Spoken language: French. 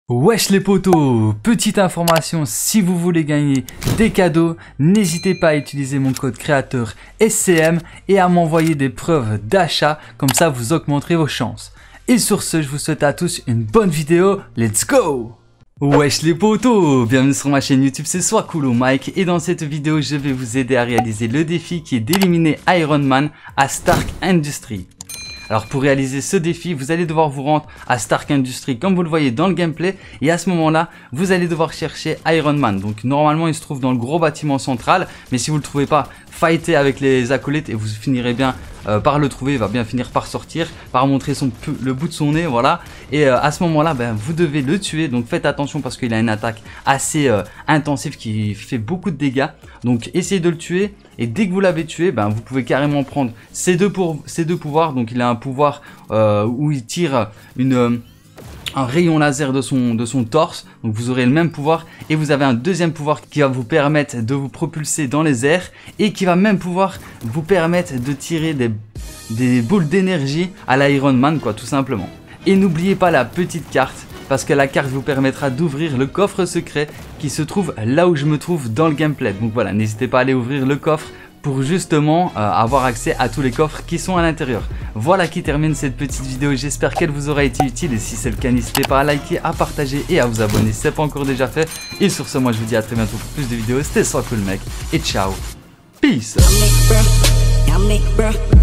Wesh les potos, petite information, si vous voulez gagner des cadeaux, n'hésitez pas à utiliser mon code créateur SCM et à m'envoyer des preuves d'achat, comme ça vous augmenterez vos chances. Et sur ce, je vous souhaite à tous une bonne vidéo, let's go! Wesh les potos, bienvenue sur ma chaîne YouTube, c'est Swakulo Mike et dans cette vidéo je vais vous aider à réaliser le défi qui est d'éliminer Iron Man à Stark Industries. Alors pour réaliser ce défi, vous allez devoir vous rendre à Stark Industries comme vous le voyez dans le gameplay et à ce moment-là, vous allez devoir chercher Iron Man. Donc normalement, il se trouve dans le gros bâtiment central, mais si vous le trouvez pas, fightez avec les acolytes et vous finirez bien par le trouver. Il va bien finir par sortir, par montrer le bout de son nez, voilà. Et à ce moment-là, vous devez le tuer. Donc faites attention parce qu'il a une attaque assez intensive qui fait beaucoup de dégâts. Donc essayez de le tuer et dès que vous l'avez tué, vous pouvez carrément prendre ces deux pouvoirs. Donc il a un pouvoir où il tire un rayon laser de son torse, donc vous aurez le même pouvoir et vous avez un deuxième pouvoir qui va vous permettre de vous propulser dans les airs et qui va même pouvoir vous permettre de tirer des boules d'énergie à l'Iron Man quoi, tout simplement. Et n'oubliez pas la petite carte parce que la carte vous permettra d'ouvrir le coffre secret qui se trouve là où je me trouve dans le gameplay. Donc voilà, n'hésitez pas à aller ouvrir le coffre pour justement avoir accès à tous les coffres qui sont à l'intérieur. Voilà qui termine cette petite vidéo, j'espère qu'elle vous aura été utile et si c'est le cas n'hésitez pas à liker, à partager et à vous abonner si ce n'est pas encore déjà fait. Et sur ce, moi je vous dis à très bientôt pour plus de vidéos, c'était Swakulo Mike et ciao, peace.